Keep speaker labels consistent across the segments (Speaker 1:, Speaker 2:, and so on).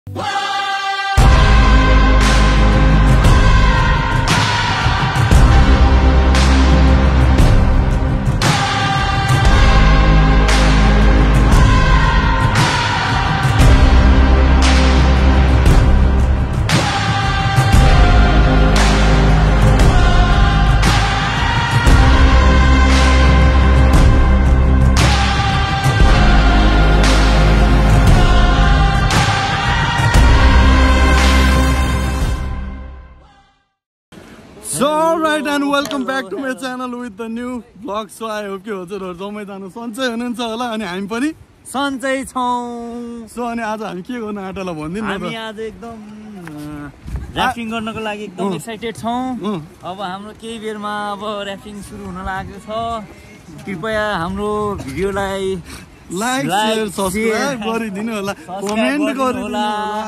Speaker 1: So alright, and welcome back to my channel with the new vlog. So I hope you हजुरहरु जम्मै जानु सन्चै हुनुहुन्छ होला अनि हामी पनि
Speaker 2: सन्चै छौं।
Speaker 1: सो अनि आज हामी के गर्न आँटेला भनिदिनु न त।
Speaker 2: हामी आज एकदम र्यापिङ गर्नको लागि एकदम एक्साइटेड छौं। अब हाम्रो केही बेरमा अब र्यापिङ सुरु हुन लागेको छ। कृपया हाम्रो भिडियोलाई
Speaker 1: लाइक शेयर सब्स्क्राइब गरिदिनु होला, कमेन्ट गरिदिनु होला।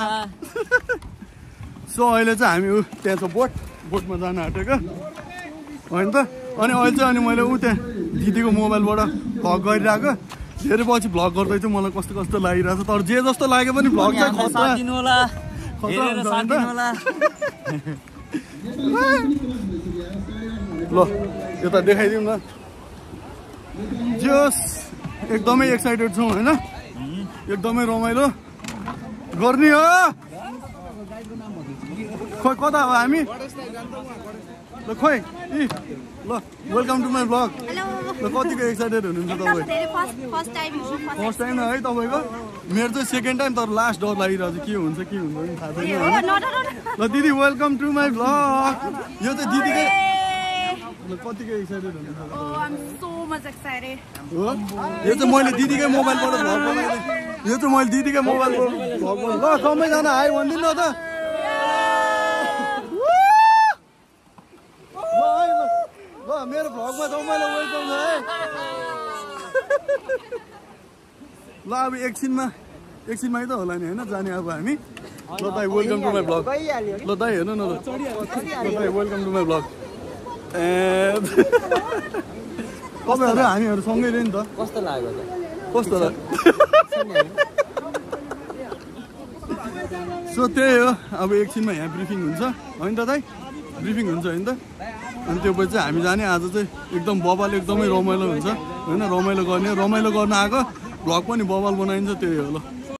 Speaker 1: सो अहिले चाहिँ हामी त्यहाँ छ बोटमा जान आँटेको होइन त। अनि अहिले चाहिँ मैले त्यहाँ दिदीको मोबाइलबाट भ्लग गरिरहेको। धेरै पछि भ्लग गर्दै चाहिँ मलाई कस्तो कस्तो लागिरहेको छ, तर जे जस्तो लागे पनि भ्लग चाहिँ खतरा
Speaker 2: दिनु होला, हेरेर साथ दिनु होला।
Speaker 1: ल यता देखाइदिउँ न। जस एकदमै एक्साइटेड छौँ होइन, एकदमै रमाइलो गर्ने हो। खोइ कता हो हामी? ल खोइ ल वेलकम टु माई भ्लग। ल कतिको एक्साइटेड हुनुहुन्छ तपाईँ? फर्स्ट टाइम है तपाईँको? मेरो चाहिँ सेकेन्ड टाइम, तर लास्ट डर लागिरहेको छ के हुन्छ के हुँदैन थाहा छैन। ल दिदी वेलकम टु माई भ्लग। यो चाहिँ दिदीकै कतिको एक्साइटेड हुनुहुन्छ? यो चाहिँ मैले दिदीकै मोबाइलबाट भ्लग बनाएको। यो चाहिँ मैले दिदीकै मोबाइलबाट भ्लग बनाएको। ल सबैजना हाई भनिदिनु न त। मेरो भ्लगमा सबैलाई वेलकम छ है। ल अब एकछिनमै त होला नि होइन जाने अब हामी। ल दाइ वेलकम टु माई भ्लग। ल दाइ हेर्नु न, ल दाइ वेलकम टु माई भ्लग। तपाईँहरू हामीहरू सँगै रे नि त।
Speaker 2: कस्तो लाग्यो त?
Speaker 1: कस्तो लाग्यो? सो त्यही हो, अब एकछिनमा यहाँ ब्रिफिङ हुन्छ होइन त दाइ? ब्रिफिङ हुन्छ होइन त? अनि त्यो पछि चाहिँ हामी जाने। आज चाहिँ एकदम बवाल, एकदमै रमाइलो हुन्छ होइन। रमाइलो गर्ने, रमाइलो गर्न आएको भ्लग पनि बवाल बनाइन्छ, त्यही हो। ल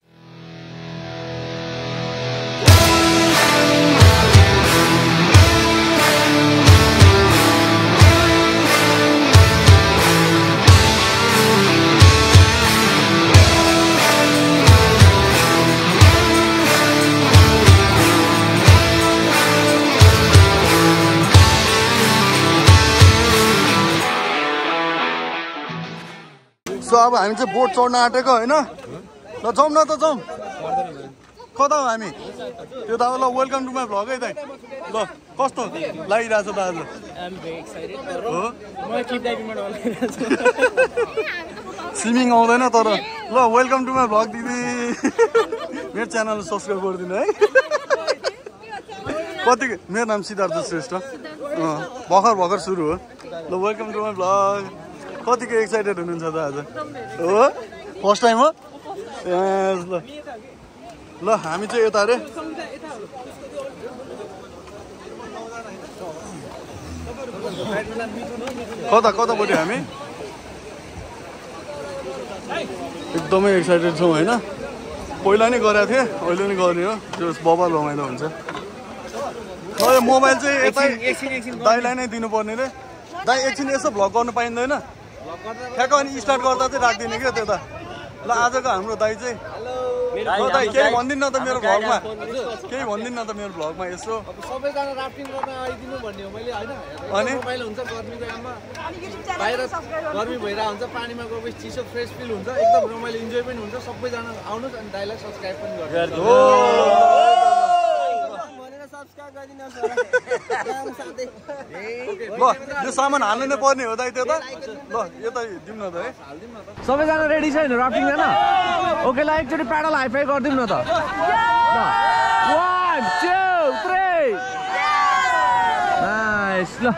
Speaker 1: अब हामी चाहिँ बोट चढ्न आँटेको होइन। ल जाउँ न त, जाउँ। कता हो हामी? त्यो त अब ल वेलकम टु माई भ्लग है दाइ। ल कस्तो लागिरहेछ त आज? स्विमिङ आउँदैन तर। ल वेलकम टु माई भ्लग दिदी। मेरो च्यानल सब्सक्राइब गरिदिनु है। कति? मेरो नाम सिद्धार्थ श्रेष्ठ। भर्खर सुरु हो। ल वेलकम टु माई भ्लग। कतिको एक्साइटेड हुनुहुन्छ त आज? हो फर्स्ट टाइम हो? ल ल हामी चाहिँ यता अरे कतापट्टि हामी एकदमै एक्साइटेड छौँ होइन। पहिला नै गरेको थिएँ, अहिले नै गर्ने हो। त्यो बवाल रमाइलो हुन्छ। मोबाइल चाहिँ यतै दाइलाई नै दिनुपर्ने रे। दाइ एकछिन यसो भ्लग गर्नु पाइँदैन? ठ्याक्क अनि स्टार्ट गर्दा चाहिँ राखिदिने क्या त्यो त। ल आजको हाम्रो दाइ चाहिँ दाइ केही भनिदिनु न त मेरो भ्लगमा, केही भनिदिनु न त मेरो भ्लगमा यसो।
Speaker 3: सबैजना राफ्टिङ गर्न आइदिनु भन्ने हो मैले होइन।
Speaker 1: अनि
Speaker 3: रमाइलो हुन्छ गर्मीको याममा, बाहिर गर्मी भइरहेको हुन्छ, पानीमा गएपछि चिसो फ्रेस फिल हुन्छ, एकदम रमाइलो इन्जोय पनि हुन्छ। सबैजना आउनुहोस् अनि दाइलाई सब्सक्राइब पनि गर्नु।
Speaker 1: ल यो सामान हाल्नु नै पर्ने हो दाइ त्यो त। ल यता दिउँ न त है।
Speaker 3: सबैजना रेडी छैन राफ्टिङ जान? ओके ल एकचोटि प्याडल हाइफाई गरिदिउँ न त। 1 2 3 नाइस। ल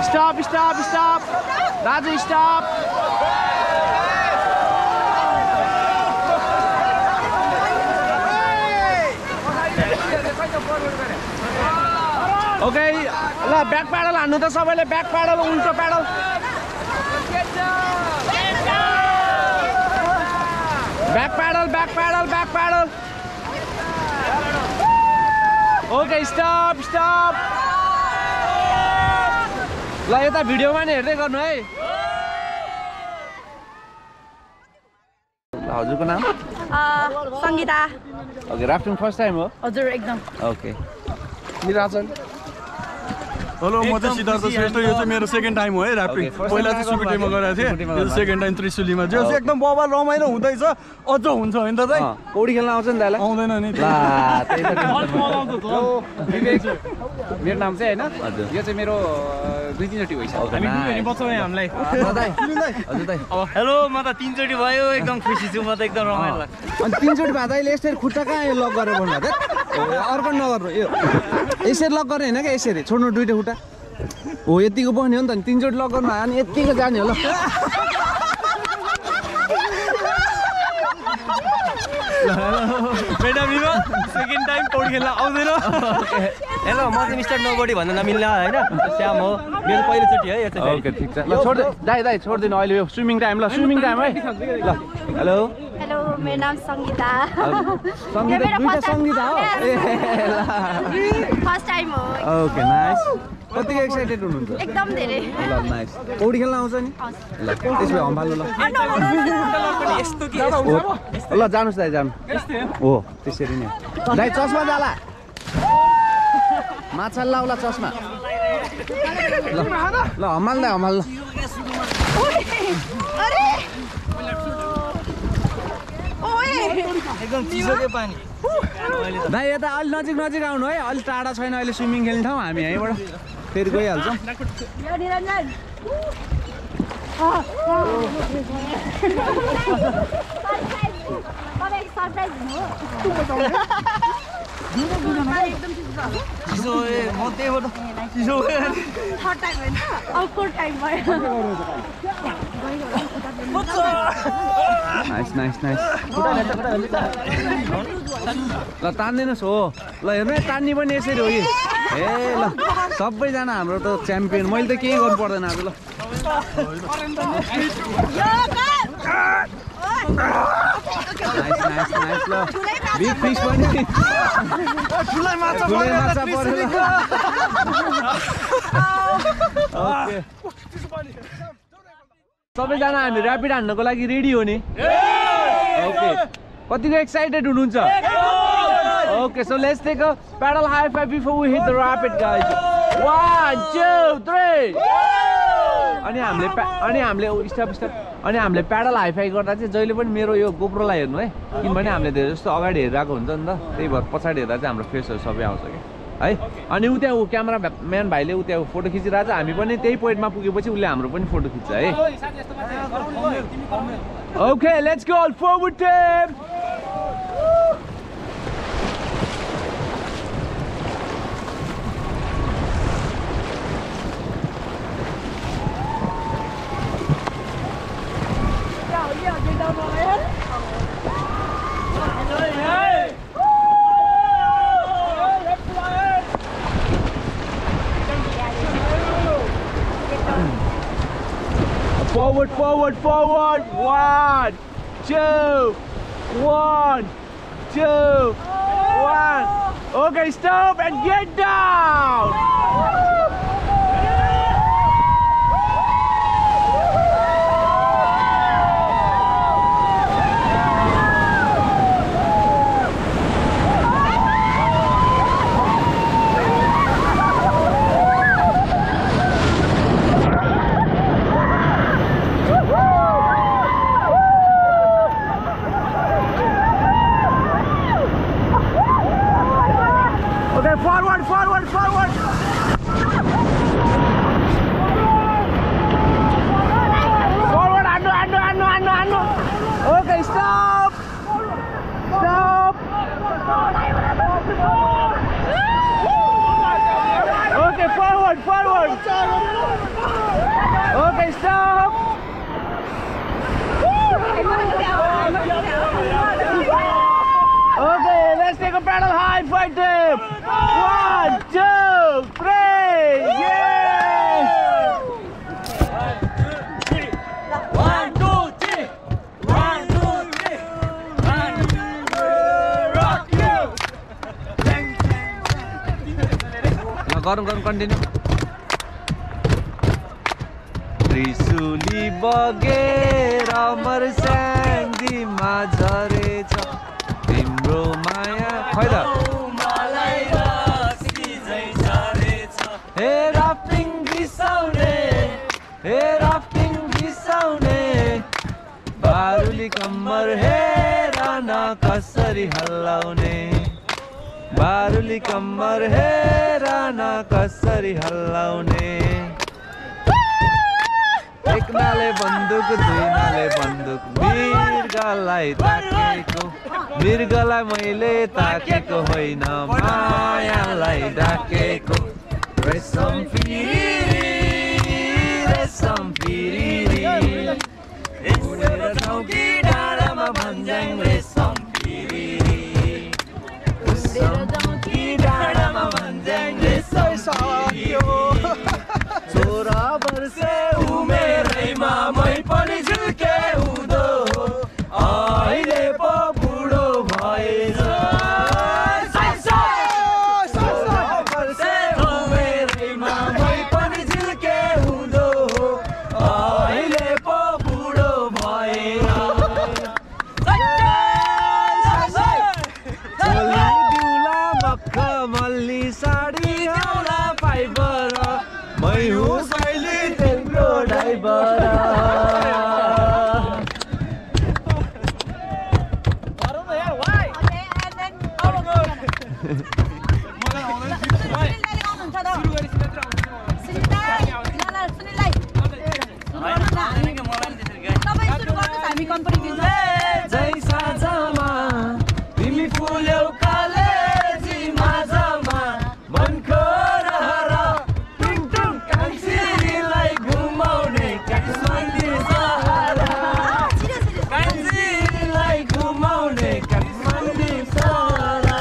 Speaker 3: Stop, stop, stop. Raju, stop. Okay, la back paddle हान्नु त सबैले back paddle उल्टो paddle. Back paddle, back paddle, back paddle. Okay, stop, stop. ल यता भिडियोमा नि हेर्दै गर्नु है. हजुरको नाम?
Speaker 4: Sangeeta.
Speaker 3: Okay, rafting first time हो?
Speaker 4: हजुर एकदम.
Speaker 3: ओके. निराजन.
Speaker 1: हेलो, म चाहिँ सिद्धार्थ श्रेष्ठ. यो चाहिँ मेरो सेकेन्ड टाइम हो है राफ्टिङ. पहिला चाहिँ सुकुटीमा गरेको थिएँ, यो सेकेन्ड टाइम त्रिशुलीमा. जो चाहिँ एकदम बबाल रमाइलो हुँदैछ. अझ हुन्छ होइन त दाइ?
Speaker 3: पौडी खेल्न आउँछ नि दाइलाई?
Speaker 1: आउँदैन नि.
Speaker 3: मेरो नाम चाहिँ होइन, यो चाहिँ मेरो 2-3 चोटि भइसक्यो.
Speaker 2: हामीलाई हेलो, म त 3 चोटि भयो. एकदम खुसी छु म त, एकदम रमाइलो लाग्छ.
Speaker 3: अनि 3 चोटि भादाइले यसरी खुट्टा कहाँ लक गरेर भन्नु त? अर्को नगर्नु. यो यसरी लक गर्ने होइन क्या, यसरी छोड्नु दुईटा खुट्टा. हो यतिको बन्यो नि त. 3 चोटि लक गर्नु अनि यतिको जाने होला.
Speaker 2: मेडामिनो सेकेन्ड टाइम पौडी खेल्न आउँदैन.
Speaker 5: हेलो, म चाहिँ मिस्टर नोबडी भन्न नमिल्ने होइन, श्याम हो. मेरो पहिलोचोटि है यो चाहिँ.
Speaker 3: ओके, ठिक छ. ल छोड्दै दाइ छोड्दिनु अहिले. यो स्विमिङ टाइम. ल स्विमिङ टाइम है. ल हेलो.
Speaker 4: हेलो, मेरो नाम संगीता.
Speaker 3: संगीता, दुईटा संगीता हो. ए ल,
Speaker 4: फर्स्ट टाइम हो.
Speaker 3: Okay, nice. कतिको एक्साइटेड हुनुहुन्छ?
Speaker 4: एकदम धेरै.
Speaker 3: ल नाइस. पौडी खेल्न आउँछ नि? ल त्यसो भए हम्बाल्नु. ल
Speaker 2: यस्तो के
Speaker 3: ल जानुस् दाइ, जानु. हो त्यसरी नै. दाइ चस्मा जाला. माछा लाउला चस्मा. ल हम्माल दाइ, हम्माल.
Speaker 2: एकदम चिसो के पानी.
Speaker 3: दाइ यता अलि नजिक नजिक आउनु है. अलि टाढा छैन अहिले स्विमिङ खेल्ने ठाउँ. हामी यहीँबाट फेरि गइहाल्छौँ.
Speaker 2: चिसो म त्यहीबाट चिसो
Speaker 4: थर्ड टाइम होइन, अब फोर्थ टाइम भयो.
Speaker 3: Nice nice nice. ल तान्दिनुहोस्. हो ल हेर्नु है, तान्ने पनि यसरी हो कि. ए ल सबैजना हाम्रो त च्याम्पियन. मैले त केही गर्नु पर्दैन आज. ल नाइस नाइस नाइस. ल बिग फिस पनि ठुलै माछा पर्यो. ओके, सबैजना हामी ऱ्यापिड हान्नको लागि रेडी हो नि? ओके, कतिको एक्साइटेड हुनुहुन्छ? Okay, so let's take a paddle high five before we hit the rapid guys. 1 2 3. अनि हामीले हामीले प्याडल हाई फाई गर्दा चाहिँ जहिले पनि मेरो यो गोप्रोलाई हेर्नु है, किनभने हामीले धेरै जस्तो अगाडि हेरिरहेको हुन्छ नि त, त्यही भएर पछाडि हेर्दा चाहिँ हाम्रो फेसहरू सबै आउँछ कि है. अनि उ त्यहाँ क्यामेरा म्यान भाइले उ त्यहाँ फोटो खिचिरहेको छ. हामी पनि त्यही पोइन्टमा पुगेपछि उसले हाम्रो पनि फोटो खिच्छ है. Okay, let's go forward team. Forward, forward, forward. 1 2 1 2 1. Okay, stop and get down. Forward, forward, forward. Okay, stop. Okay, let's take a paddle high fight them. 1, 2, 3. Yeah.
Speaker 2: 1, 2, 3. 1, 2, 3. 1, 2, 3. Rock you.
Speaker 3: गरौँ कन्टिन्यू त्रिशुली बगेर मर्स्याङ्गीमा झरेछ तिम्रो माया खै त हे rafting बिसाउने बारुली कम्मर हेर न कसरी हल्लाउने बारुली कम्मर हेर न कसरी हल्लाउने एक नाले बन्दुक दुई नाले बन्दुक मृगलाई मैले ताकेको होइन मायालाई डाकेको रेशम फिरी उडेर ठाउँकी डाँडामा भन्ज्याङ रेशम फिरी डाँडामा भन्ज्याङ रेशम छोरा वर्षे उमेरैमा मै पनि झुके हुँदो अहिले पो बुढो भएछ वर्षे उमेरैमा मै पनि झुके हुँदो अहिले पो बुढो भएछ दिउला मखमली साडी होला फाइबर मै हुँ सैली तेम्रो ड्राइभर जय साझमा तिमी फुल्यौ कालेजी माझमा मनको रहर टुङटुङ कान्छीलाई घुमाउने काठमाडौँ सहारा कान्छीलाई घुमाउने काठमाडौँ सहारा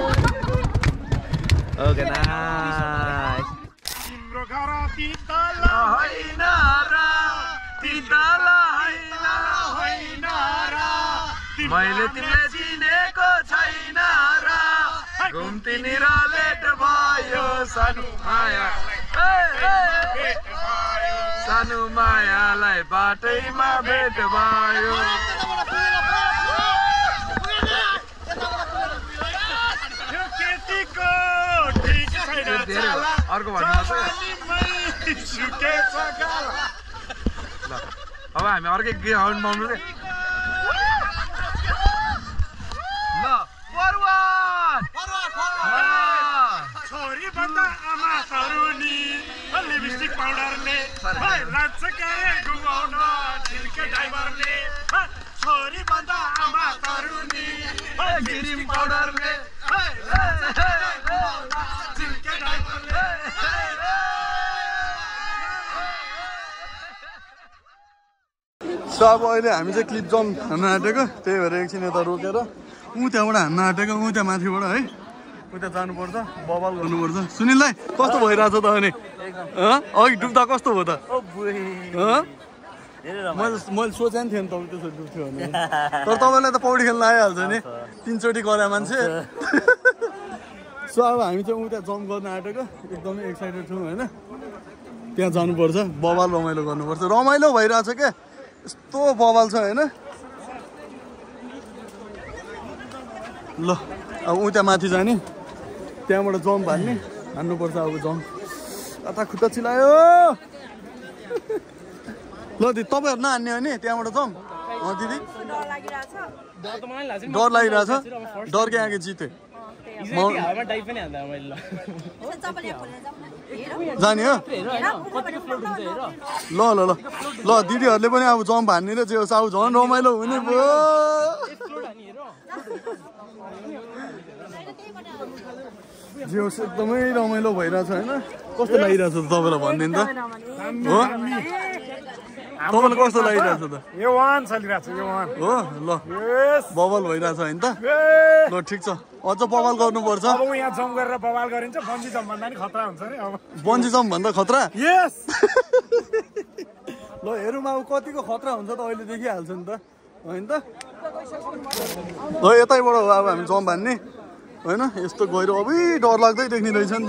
Speaker 3: ओके नाइस
Speaker 6: तिम्रो घर तितल होइन र तितल होइन र
Speaker 3: मैले तिमीलाई चिनेको छैन र घुम्तिनी र लेट भयो सानो मायालाई बाटैमा भेट भयो
Speaker 6: केटीको ठिक छैन
Speaker 3: अर्को भन्नुहोस् ल अब हामी अर्कै ग्राउन्ड पाउनु रे ल
Speaker 6: छोरी भन्दा आमा तरुनी लिपस्टिक पाउडरले लान्छ क्यारे घुमाउन झिल्के ड्राइभरले छोरी भन्दा आमा तरुनी
Speaker 3: क्रिम पाउडरले
Speaker 6: झिल्के ड्राइभरले
Speaker 1: सो अब अहिले हामी चाहिँ क्लिप जम्प हान्न आँटेको त्यही भएर एकछिन यता रोकेर त्यहाँबाट हान्न आँटेको त्यहाँ माथिबाट है उता जानुपर्छ बवाल गर्नुपर्छ सुनिललाई कस्तो भइरहेछ त अनि अघि डुब्दा कस्तो भयो त मैले सोचेको नि थिएँ नि तपाईँ त्यसरी डुब्थ्यो भने तर तपाईँलाई त पौडी खेल्न आइहाल्छ नि 3 चोटि गरे मान्छे सो अब हामी चाहिँ त्यहाँ जम्प गर्न आँटेको एकदमै एक्साइटेड छौँ होइन त्यहाँ जानुपर्छ बवाल रमाइलो गर्नुपर्छ रमाइलो भइरहेछ क्या यस्तो बवाल छ होइन ल अब त्यहाँ माथि जाने त्यहाँबाट जम्प हान्नुपर्छ अब जम्प कता खुट्टा चिलायो ल दिदी तपाईँहरू नहान्ने हो नि त्यहाँबाट जम्प दिदी डर लागिरहेछ डर के आगे जिते जाने हो ल ल ल ल दिदीहरूले पनि अब जम्प हान्ने र जे होस् अब झन् रमाइलो हुने भयो जे होस् एकदमै रमाइलो भइरहेछ होइन कस्तो लागिरहेछ त तपाईँलाई भनिदिनु त हो तपाईँलाई कस्तो लागिरहेछ त
Speaker 6: यो वान चलिरहेछ यो वान
Speaker 1: हो ल बबल भइरहेछ होइन त ल ठिक छ अझ बवाल गर्नुपर्छ
Speaker 6: अब यहाँ जम्प गरेर बवाल गरिन्छ बन्जी जम्प भन्दा नि खतरा हुन्छ नि अब
Speaker 1: बन्जी जम्प भन्दा खतरा
Speaker 6: यस
Speaker 1: ल हेरौँ अब कतिको खतरा हुन्छ त अहिले देखिहाल्छ नि त होइन त ल यतैबाट हो अब हामी जम्प हान्ने होइन यस्तो गएर अब डर लाग्दै देख्ने रहेछ नि त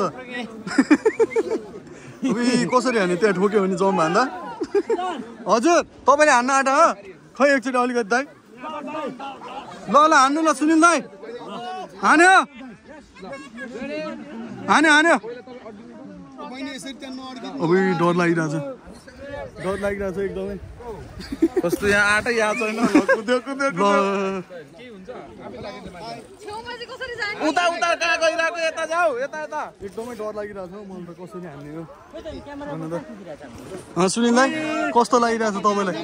Speaker 1: अब कसरी हान्ने त्यहाँ ठोक्यो भने जम्प हान्दा हजुर तपाईँले हान्न आँटा हो खै एकचोटि अलिकति दाइ ल ल हान्नु ल सुनिल दाइ हान्यो हान्यो हान्यो अब डर लागिरहेछ एकदमै कस्तो यहाँ आँटै याद छैन कुद्यो उता उता कहाँ गइरहेको यता जाऊ यता यता एकदमै डर लागिरहेछ हौ मलाई त कसरी हान्ने हो सुनिल दाइ कस्तो लागिरहेछ तपाईँलाई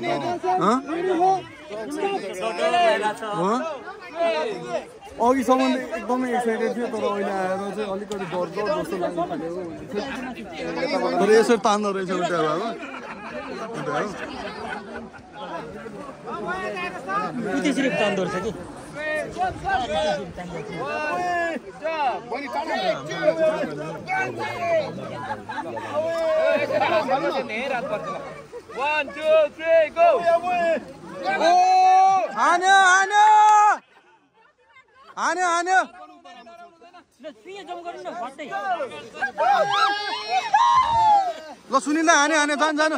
Speaker 1: अघिसम्म एकदमै एक्साइटेड थियो तर अहिले आएर चाहिँ अलिकति डर जस्तो लाग्नु थाल्यो तर यसरी तान्दो रहेछ उता अब
Speaker 2: त्यसरी तान्दो रहेछ कि
Speaker 3: One, two, three, go!
Speaker 1: हान्यो हान्यो हान्यो हान्यो ल सुनिल हान्यो हान्यो जानु जानु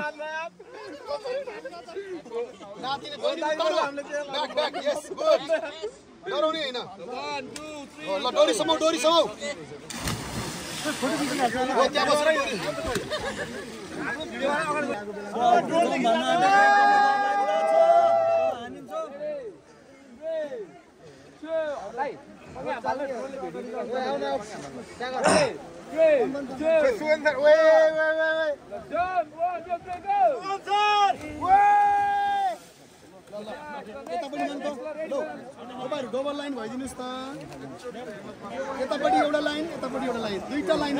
Speaker 1: डबल लाइन भइदिनुहोस् त यतापट्टि एउटा लाइन यतापट्टि एउटा लाइन दुईटा लाइन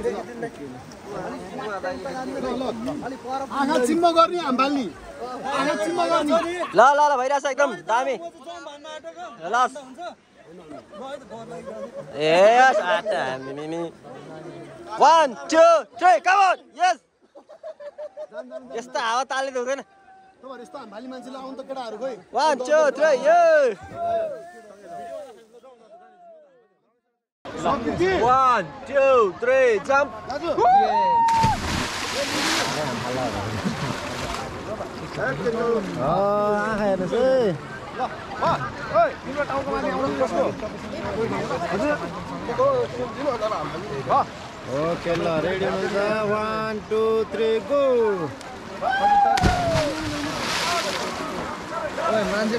Speaker 1: आँखा चिम्म गर्ने हाम्बाल्ने आँखा चिम्म गर्ने
Speaker 5: ल ल ल भइरहेछ एकदम दामी ल यस आटा मिमी 1 2 3 कम अन यस यस्ता हावा ताले हुँदैन
Speaker 1: तपाईहरु यस्तो हाम्बाली मान्छेले आउन त केटाहरु खोइ
Speaker 5: 1 2 3 यो 1 2 3 जम्प
Speaker 1: दाजु आँखा हेर्नुहोस् है ल ओइ तिम्रो टाउको माथि आउनु कसको हजुर ओके ल रेडी हुन्छ 1 2 3 गो ओइ मान्छे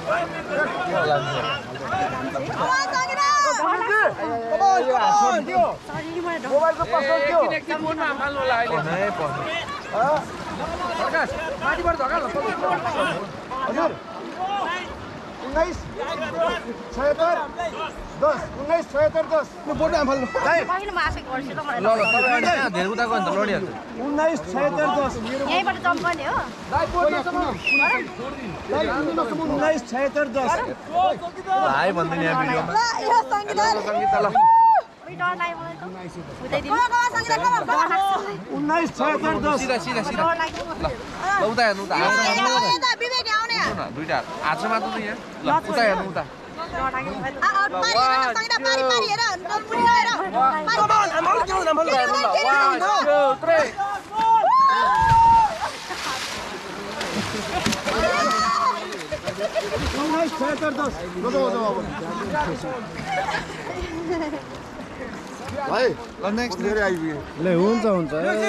Speaker 1: मोबाइलको पासवर्ड के हो
Speaker 3: किन फोनमा हाल्नु होला अहिले नै पर्छ प्रकाश माथिबाट धक्का ल
Speaker 1: हजुर 19 76 10 19 76 10 म बोल्न आफाल्नु
Speaker 4: पहिलो मासे गर्छु त मलाई
Speaker 3: ल ल तपाईहरु यहाँ धेरै उता गयो भने त लडिहाल्छ
Speaker 1: 19 76 10
Speaker 4: यहीबाट जम्प गर्ने हो
Speaker 1: दाइ बोल्नुसम्म दाइ बोल्नुसम्म 19 76 10
Speaker 3: भाइ भन्दैन यहाँ भिडियोमा
Speaker 4: ल यो संगीता
Speaker 3: संगीता ल
Speaker 4: उही डर लाग्यो मलाई त उतैदिनु संगीता डर लाग्छ
Speaker 1: 19 76 10
Speaker 3: सिधा सिधा सिधा
Speaker 4: डर लाग्यो
Speaker 3: ल उता हेर्नु उता
Speaker 4: आउने विवेक आउने
Speaker 3: दुईटा हात छ मात्र यहाँ ल उता हेर्नु उता
Speaker 4: डर लाग्यो संगीता पारी पारी हेर पुरी हेर
Speaker 1: भाइ ल नेक्स्ट धेरै आइपुग्यो ल हुन्छ हुन्छ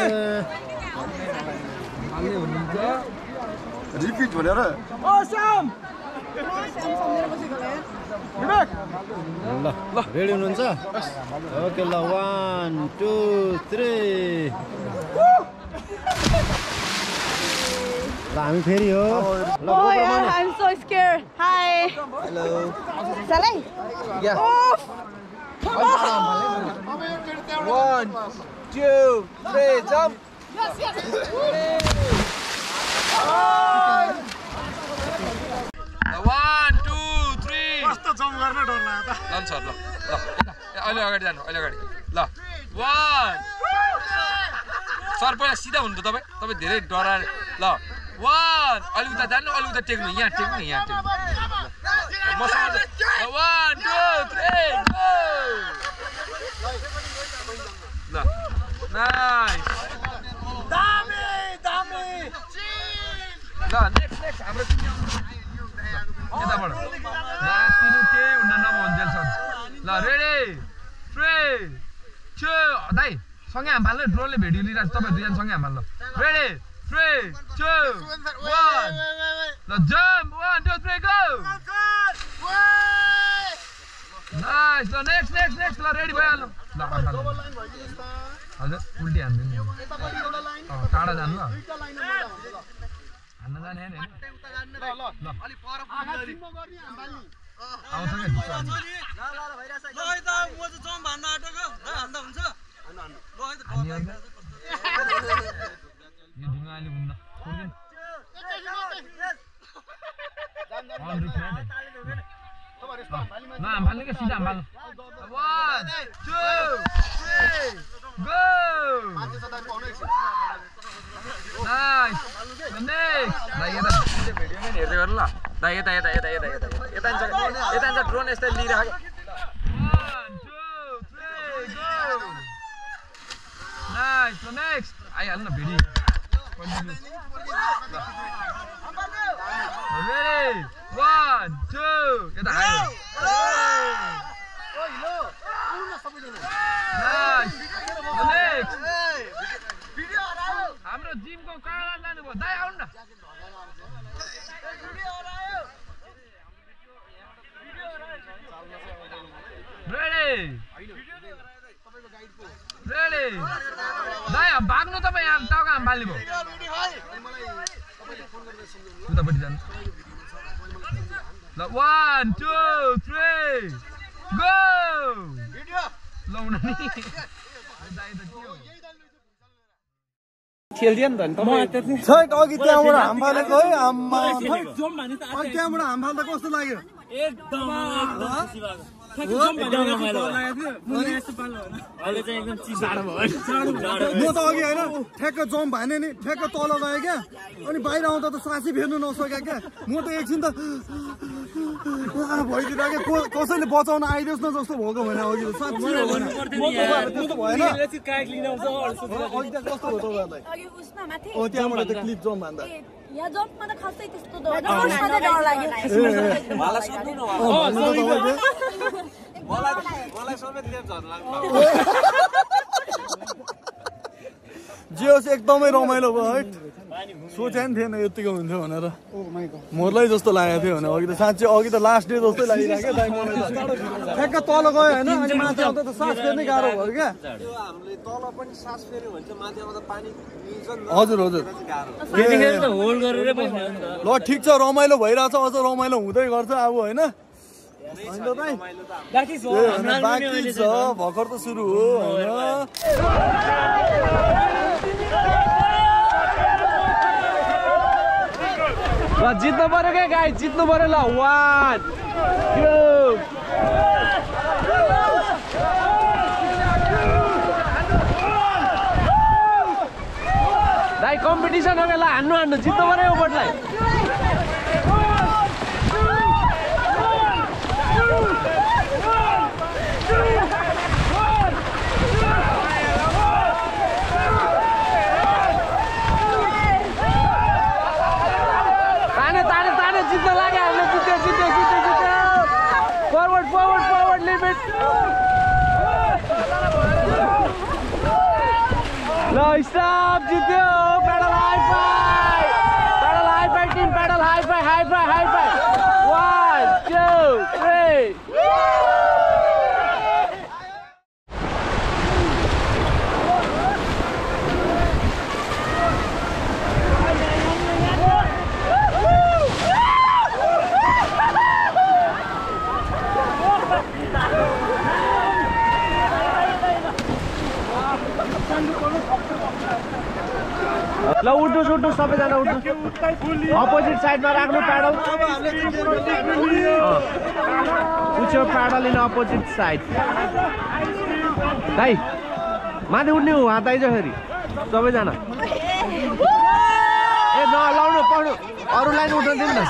Speaker 1: रिपिट भनेर
Speaker 3: असम
Speaker 1: ल ल रेडी हुनुहुन्छ ओके ल 1 2 3 ल हामी फेरि हो ल
Speaker 4: I'm so scared. Hi.
Speaker 5: Hello
Speaker 4: Salai.
Speaker 5: या
Speaker 3: 1, 2, 3, jump. One, two, three.
Speaker 6: कस्तो जम्प गर्न डर लाग्यो त
Speaker 3: ल सर ल अहिले अगाडि जानु अहिले अगाडि ल 1 सर पहिला सिधा हुनु त तपाईँ धेरै डराएर ल 1 अलि उता जानु अलि उता टेक्नु यहाँ टेक्नु मसँग 1 2 3 गो ल नाइस दामी ल नेक्स्ट हाम्रो यताबाट नातिनु केही हुन्न नभन्जेलसम्म ल रेडी 3 2 दाइ सँगै हाम्फाल्नु ड्रोनले भिडियो लिइरहेको छ तपाईँ दुईजना सँगै हाम्फाल्नु रेडी 3 2 1 ल जम्प 1 2 3 गो नाइस ल नेक्स्ट ल रेडी भइहाल्नु ल हजुर उल्टी हान्दिनु टाढा जानु ल हान्न जाने हैन ल अलि पर आउँछ के ल भइराछ ल है त म चाहिँ जम्प हान्न आटेको र हान्दा हुन्छ ल है त यो ढुङ्गा अहिले हुन्न कुर्दिन अन रिच ल हाम्फाल्नु के सिधा हाम्फाल्नु 1 2 3 गो नाइस नेक्स्ट दाइ यता भिडियो नै हेर्दै गर्नु ल दाइ यता जान्छ ड्रोन यस्तै लिइराखेको 1 2 3 गो नाइस नेक्स्ट आइहाल्नु न भिडियो रेडी 1 2 यता आयो नाइस नेक्स्ट हाम्रो जिमको कहाँ जानु भयो दाइ आउनु न रेडी दाइ भाग्नु तपाईँ यहाँ टाउका हाम्फाल्ने भयो उतापट्टि जानु ल 1 2 3 गो लौन नि दाइ त के हो खेल्दिए नि त नि
Speaker 1: छैट अघि त्यहाँबाट हाम्फालेको है आम्मा त्यहाँबाट हाम्फाल्दा कस्तो लाग्यो
Speaker 2: एकदम
Speaker 1: म त अघि होइन ठ्याक्क जम्प भएन नि ठ्याक्क तल गएँ क्या अनि बाहिर आउँदा त सासै फेर्नु नसक्यो क्या म त एकछिन त भइदिरहेको क्या कसैले बचाउन आइदियोस् न जस्तो भएको भने अघि साँच्चै त्यस्तो भएन अघि कस्तो हो तपाईँहरूलाई त्यहाँबाट त क्लिप जम्प भन्दा
Speaker 4: यहाँ जम्पमा त खासै त्यस्तो डर लाग्यो
Speaker 5: मलाई समेत लिएर झर्न लाग्यो
Speaker 1: जे होस् एकदमै रमाइलो भयो है सोचे नि थिएन यतिको हुन्थ्यो भनेर मर्लै जस्तो लागेको थियो भने अघि त साँच्चै अघि त लास्ट डे जस्तै लागिरहेको दाइ मलाई ठ्याक्क तल गयो होइन अनि माथि आउँदा त सास फेर्नै गाह्रो भयो क्या
Speaker 5: हामीले तल पनि सास फेर्यो भने चाहिँ माथि आउँदा पानी
Speaker 1: हजुर ल ठिक छ रमाइलो भइरहेछ अझ रमाइलो हुँदै गर्छ अब होइन बाँकी छ भर्खर त सुरु हो
Speaker 3: ल जित्नु पर्यो क्या गाई जित्नु पर्यो ल 1 2 दाइ कम्पिटिसन हो क्या ल हान्नु जित्नु पर्यो यो बोटलाई Forward, limit. No, stop, Jityo. Pedal high five team, pedal high five. 1 2 3. ल उठ्नुहोस् उठ्नुहोस् सबैजना उठ्नुहोस् अपोजिट साइडमा राख्नु paddle put your paddle in opposite side दाइ माथि उठ्ने हो हात आइज फेरि सबैजना ए नलाउनु पढ्नु अरूलाई उठ्न दिनु न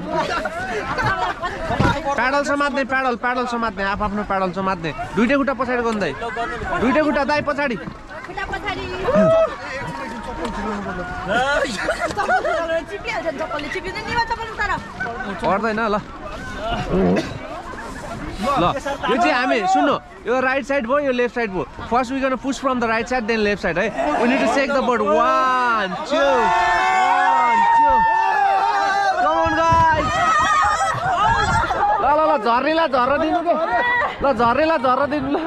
Speaker 3: प्याडल समात्ने प्याडल समात्ने आफ्नो प्याडल समात्ने दुईटै खुट्टा पछाडि गर्नु दाइ दुईटै खुट्टा दाइ पछाडि पर्दैन ल ल यो चाहिँ हामी सुन्नु यो राइट साइड भयो यो लेफ्ट साइड भयो first we gonna push from the right side then left side है we need to shake the board 1 2 come on guys ल ल ल झर्नेला झर्न दिनु के ल झर्नेला झर्न दिनु ल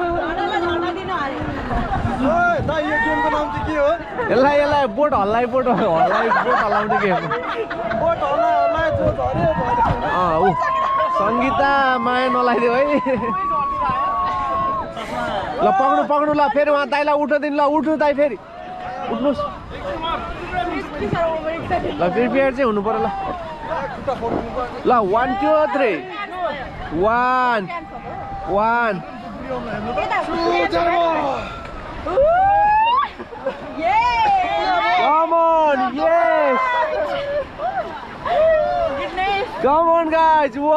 Speaker 1: ओए दाइ यो गेमको नाम चाहिँ के हो
Speaker 3: यसलाई बोट हल्लाउने के
Speaker 1: बोट हल्लाए जो झर्यो
Speaker 3: ऊ संगीता माया नलाइदियो है ल पक्नु ल फेरि उहाँ दाइलाई उठ्न दिनु ल उठ्नु दाइ फेरि उठ्नुहोस् ल प्रिपेयर चाहिँ हुनु पर्यो ल 1 2 3 1 Come on, yes! Come on, guys! 1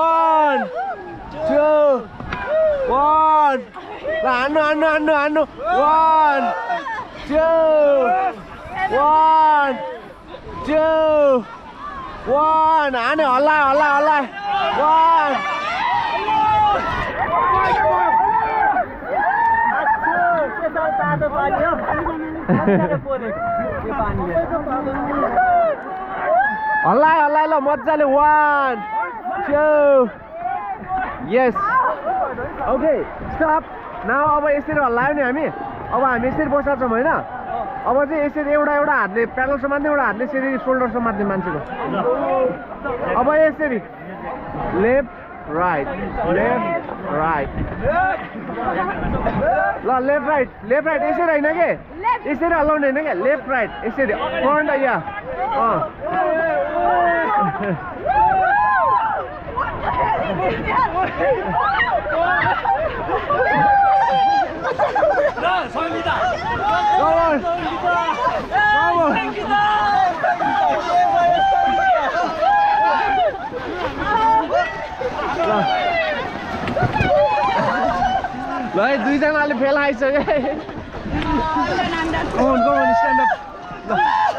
Speaker 3: 2 1 1 2 1 2 1 Anu, Allah 1 हल्ला ल मजाले 1 2 yes okay stop now अब यसरी हल्लायो नि हामी अब हामी यसरी बसेका छौं हैन अब चाहिँ यसरी एउटा हातले प्याडल समात्ने एउटा हातले यसरी शोल्डर समात्ने मान्छेको अब यसरी लेफ्ट राइट ल लेफ्ट राइट यसरी हैन के यसरी हल्लाउने हैन के लेफ्ट राइट यसरी फ्रन्ट या ल दुईजनाले फेला आइसक्यो stand up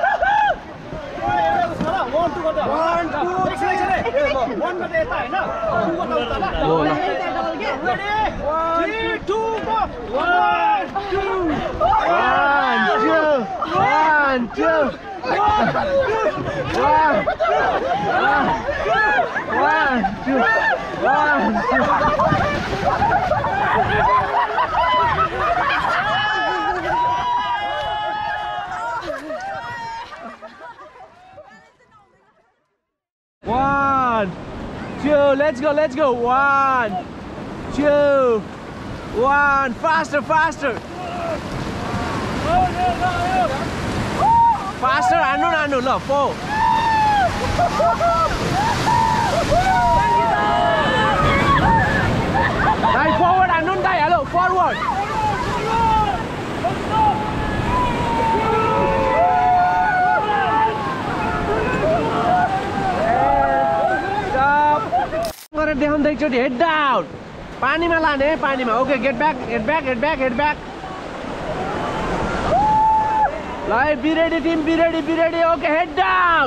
Speaker 3: Let's go. 1 2 1 faster anu ल 4 Dai forward anu dai hello forward गरेर देखाउँ एकचोटि हेड डाउन पानीमा लाने पानीमा ओके गेट ब्याक ल be ready team be ready okay head down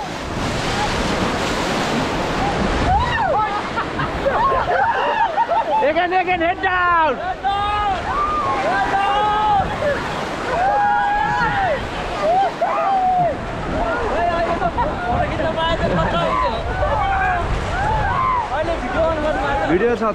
Speaker 3: again head down video छ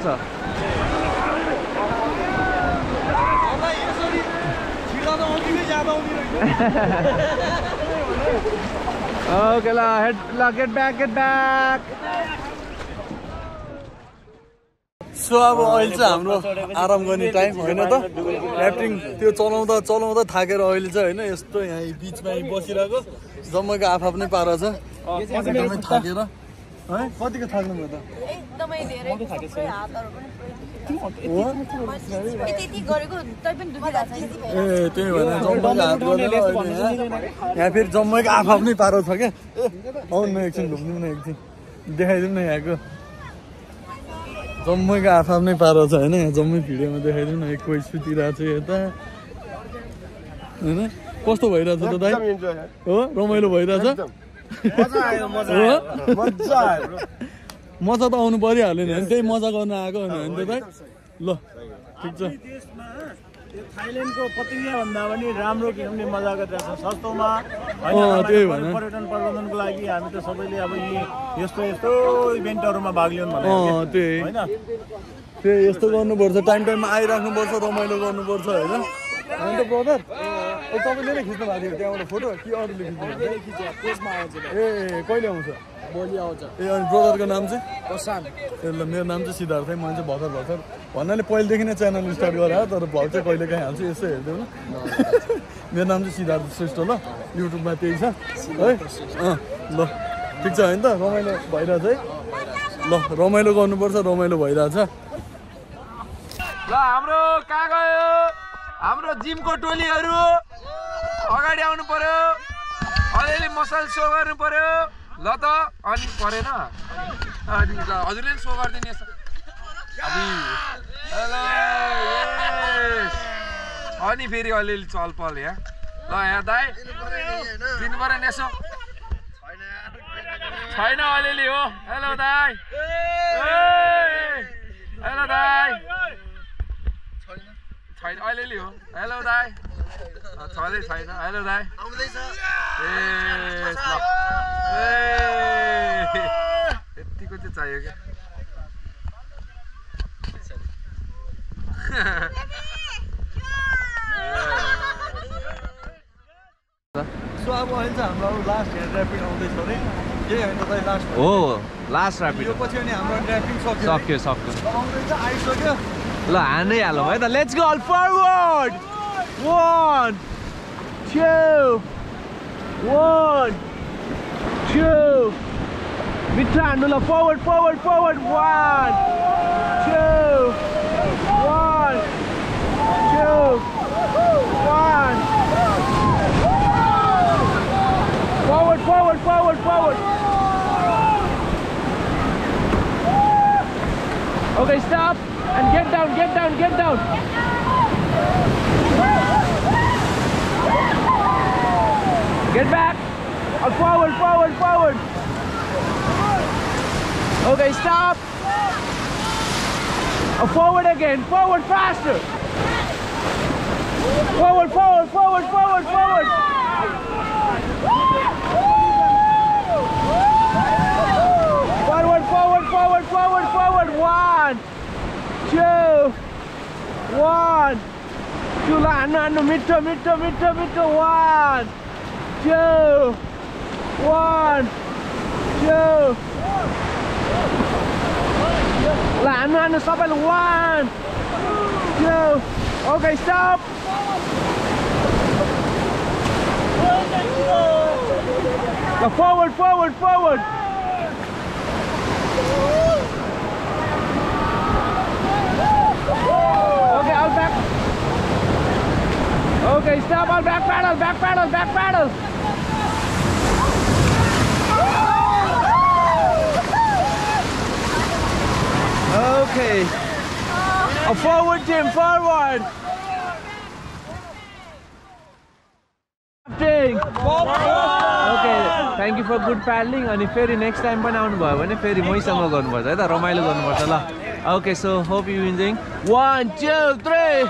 Speaker 3: Okay, get back.
Speaker 1: सो अब अहिले चाहिँ हाम्रो आराम गर्ने टाइम होइन त ऱ्याफ्टिङ त्यो चलाउँदा थाकेर अहिले चाहिँ होइन यस्तो यहाँ बिचमा बसिरहेको जम्मैको आफ्नै पारा छ एकदमै थाकेर है कतिको थाक्नुभयो त
Speaker 4: एकदमै धेरै हातहरु पनि यति गरेको तै पनि दुखिरहेछ
Speaker 1: ए त्यही भएर जम्मैको हात गरेर अहिले यहाँ फेरि जम्मैको आफ्नै पारो छ क्या आउनु न एकछिन घुम्नु न एकछिन देखाइदिउँ न यहाँको जम्मैको आफ्नै पारो छ होइन यहाँ जम्मै भिडियोमा देखाइदिउँ न कोही सुतिरहेको छ यता होइन कस्तो भइरहेछ त दाइ हो रमाइलो भइरहेछ मजा त आउनु परिहाल्यो नि त्यही मजा गर्न आएको होइन त दाइ ल ठिक छ
Speaker 6: थाइल्यान्डको पतिया भन्दा पनि राम्रो किसिमले मजा गरिरहेको छ सस्तोमा
Speaker 1: त्यही भएर
Speaker 6: पर्यटन प्रबन्धनको लागि हामी त सबैले अब यस्तो इभेन्टहरूमा भाग लिउँ भनेर
Speaker 1: त्यही
Speaker 6: होइन
Speaker 1: त्यही यस्तो गर्नुपर्छ टाइममा आइराख्नुपर्छ रमाइलो गर्नुपर्छ होइन अन्त ब्रदर तपाईँले नै खिच्नु भएको थियो त्यहाँबाट फोटो कि अरूले खिच्नु ए कहिले आउँछ
Speaker 7: भोलि आउँछ
Speaker 1: ए अनि ब्रदरको नाम चाहिँ
Speaker 7: प्रशान्त
Speaker 1: ए ल मेरो नाम चाहिँ सिद्धार्थ म चाहिँ भर्खर भन्नाले पहिलेदेखि नै च्यानल स्टार्ट गरेर तर भल चाहिँ कहिले काहीँ हाल्छु यसो हेरिदेऊ न मेरो नाम चाहिँ सिद्धार्थ श्रेष्ठ ल युट्युबमा त्यही छ है ल ठिक छ होइन त रमाइलो भइरहेछ है ल रमाइलो गर्नुपर्छ रमाइलो भइरहेछ
Speaker 3: ल हाम्रो कहाँ गयो हाम्रो जिमको टोलीहरू अगाडि आउनु पर्यो अलिअलि मसल सो गर्नु पर्यो ल त अनि परेन अनि ल हजुरले पनि सो गरिदिनु यसो हेलो अनि फेरि अलिअलि चलपल यहाँ ल यहाँ दाइ दिनु पऱ्यो नि यसो छैन अलिअलि हो हेलो दाइ हेलो दाइ छैन अलिअलि हो हेलो दाइ छँदै छैन हेलो दाइ यतिको चाहिँ चाहियो क्या
Speaker 1: सो अब अहिले चाहिँ हाम्रो लास्ट हेयर ऱ्यापिड आउँदैछ अरे यही होइन त लास्ट
Speaker 3: हो लास्ट ऱ्यापिड
Speaker 1: यो पछि अनि हाम्रो ऱ्यापिङ सक्यो आउँदैछ आइसक्यो
Speaker 3: ल हान्दै हालौँ है त लेट्स गो अल फरवर्ड 1 2 1 2 मिठो हान्नु ल forward 1 2 1 2 1 forward okay stop and get down get back forward okay stop forward again forward faster forward forward 1 2 1 2 हान्नु मिठो 1 2 1 2 ल हान्नु सबैले 1 2 okay stop forward okay I'll back okay stop I'll back pedal okay forward Jim forward okay thank you for good paddling and फेरि next time पनि आउनु भयो भने फेरि मैसँग गर्नुपर्छ है त रमाइलो गर्नुपर्छ ल okay so hope you enjoying 1 2 3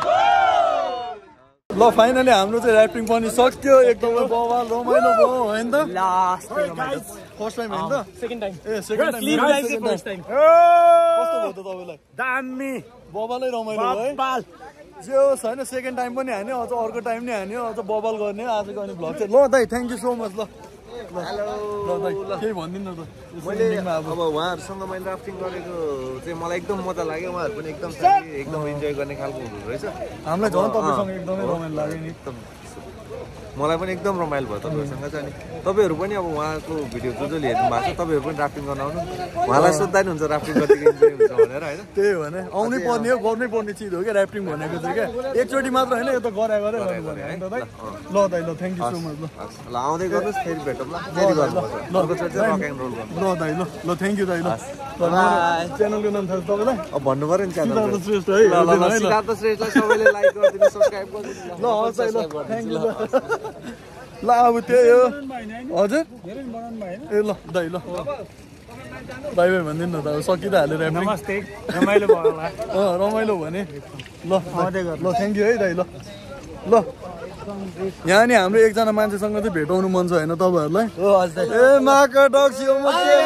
Speaker 1: ल फाइनली हाम्रो चाहिँ ऱ्यापिङ पनि सक्यो एकदमै बवाल रमाइलो भयो होइन त
Speaker 7: लास्ट
Speaker 1: फर्स्ट टाइम होइन त
Speaker 6: सेकेन्ड टाइम
Speaker 1: ए सेकेन्ड टाइम
Speaker 6: फर्स्ट टाइम
Speaker 1: कस्तो भयो त तपाईलाई
Speaker 6: दामी
Speaker 1: बवालै रमाइलो भयो है जे होस् होइन सेकेन्ड टाइम पनि हान्यो अझ अर्को टाइम नै हान्यो अझ बवाल गर्ने आजको अनि भ्लग चाहिँ ल दाइ थ्याङ्क यू सो मच ल केही भनिदिनु न त
Speaker 7: मैले अब उहाँहरूसँग मैले राफ्टिङ गरेको चाहिँ मलाई एकदम मजा लाग्यो उहाँहरू पनि एकदम इन्जोय गर्ने खालको हुनु रहेछ
Speaker 1: हामीलाई झन् तपाईँसँग एकदमै रमाइलो लाग्यो नि
Speaker 7: एकदम मलाई पनि एकदम रमाइलो भयो तपाईँहरूसँग चाहिँ अनि तपाईँहरू पनि अब उहाँको भिडियो जसले हेर्नु भएको छ तपाईँहरू पनि राफ्टिङ गर्न आउनु उहाँलाई सोद्धा नि हुन्छ राफ्टिङ गर्दै इन्जोय हुन्छ भनेर होइन
Speaker 1: त्यही हो भने आउनै पर्ने हो गर्नै पर्ने चिज हो क्या राफ्टिङ भनेको चाहिँ क्या एकचोटि मात्र होइन यो त गरे गर्नु पर्ने ल दाइ ल थ्याङ्क यू सो मच
Speaker 7: ल आउँदै गर्नुहोस् फेरि भेटौँला फेरि गर्नुपर्छ
Speaker 1: ल दाइ ल थ्याङ्क यू दाइ ल च्यानलको नाम थाहा छ तपाईँलाई
Speaker 7: अब भन्नु पऱ्यो नि च्यानल
Speaker 1: श्रेष्ठ है
Speaker 7: सिद्धार्थ श्रेष्ठलाई सबैले लाइक गरिदिनु सब्सक्राइब गरिदिनु
Speaker 1: ल हस् है ल थ्याङ्क यू ल अब त्यही हो हजुर ए ल दाइ ल बाई बाई भनिदिनु न त अब सकि त हालेर
Speaker 6: नमस्ते रमाइलो भयो होला
Speaker 1: रमाइलो भने ल ल थ्याङ्क यू है दाइ ल ल यहाँ नि हाम्रो एकजना मान्छेसँग चाहिँ भेटाउनु मन छ होइन तपाईँहरूलाई ए माका डक्स यो म के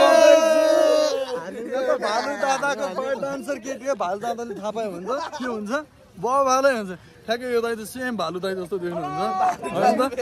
Speaker 1: भालु दादाको डान्सर केटी हो भालु दादाले थाहा पायो भने त के हुन्छ भालै हुन्छ ठ्याक्कै यो दाइ त सेम भालु दाइ जस्तो देख्नुहुन्छ होइन त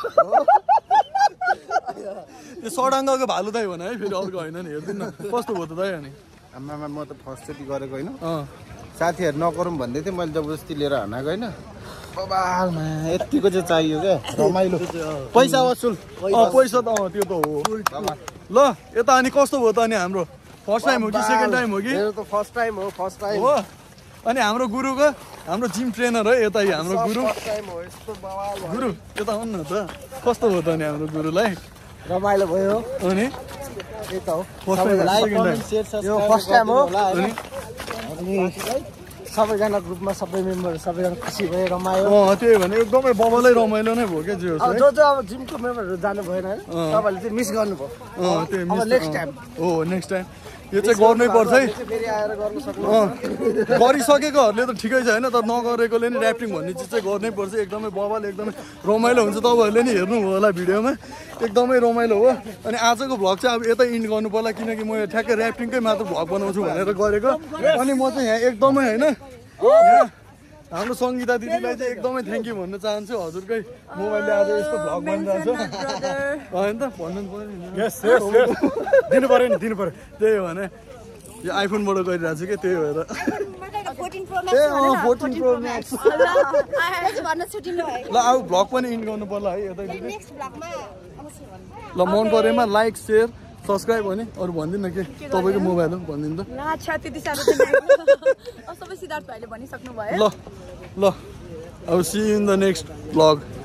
Speaker 1: त्यो सडाङ्गाको भालु दाइ भने है फेरि अर्को होइन नि हेरिदिनु न कस्तो भयो त दाइ अनि
Speaker 8: आमामा म त फर्स्टचोटि गरेको होइन साथीहरू नगरौँ भन्दै थिएँ मैले जबरजस्ती लिएर हानेको होइन बबालमा यतिको चाहिँ चाहियो क्या रमाइलो पैसा वसुल
Speaker 1: पैसा त त्यो त हो ल यता अनि कस्तो भयो त अनि हाम्रो फर्स्ट टाइम हो कि सेकेन्ड टाइम हो कि
Speaker 8: फर्स्ट टाइम हो
Speaker 1: हो अनि हाम्रो गुरुको हाम्रो जिम ट्रेनर है यता हाम्रो गुरु गुरु यता हुन् न त कस्तो भयो त अनि हाम्रो गुरुलाई
Speaker 8: रमाइलो भयो
Speaker 1: अनि
Speaker 8: त्यही त हो
Speaker 1: यो
Speaker 8: फर्स्ट टाइम हो अनि सबैजना ग्रुपमा सबै मेम्बर सबैजना खुसी भयो रमायो
Speaker 1: त्यही भने एकदमै बबालै रमाइलो नै भयो क्या जे
Speaker 8: जो अब जिमको मेम्बरहरू जानु भएन है तपाईँहरूले चाहिँ मिस गर्नुभयो
Speaker 1: त्यही
Speaker 8: नेक्स्ट टाइम
Speaker 1: हो नेक्स्ट टाइम यो चाहिँ गर्नै पर्छ है
Speaker 8: फेरि आएर गर्न सक्नु
Speaker 1: गरिसकेकोहरूले त ठिकै छ होइन तर नगरेकोले नि ऱ्याफ्टिङ भन्ने चिज चाहिँ गर्नै पर्छ एकदमै बबाल एकदमै रमाइलो हुन्छ तपाईँहरूले नि हेर्नुभयो होला भिडियोमा एकदमै रमाइलो हो अनि आजको भ्लग चाहिँ अब यतै इन्ड गर्नु पर्ला किनकि म यो ठ्याक्कै ऱ्याफ्टिङकै मात्र भ्लग बनाउँछु भनेर गरेको अनि म चाहिँ यहाँ एकदमै होइन हाम्रो सङ्गीता दिदीलाई चाहिँ एकदमै थ्याङ्क यू भन्न चाहन्छु हजुरकै मोबाइलले आज यस्तो भ्लग बनिरहेको छ होइन त भन्नु
Speaker 6: दिनु पर्यो नि दिनु पर्यो
Speaker 1: त्यही हो भने यो आइफोनबाट गरिरहेको छु क्या त्यही भएर 14 Pro Max ल अब भ्लग पनि इन्ड गर्नु पर्ला है यतै ल मन परेमा लाइक सेयर सब्सक्राइब भने अरू भनिदिनु न के तपाईँको मोबाइल हो भनिदिनु त ल ल अब see in the next vlog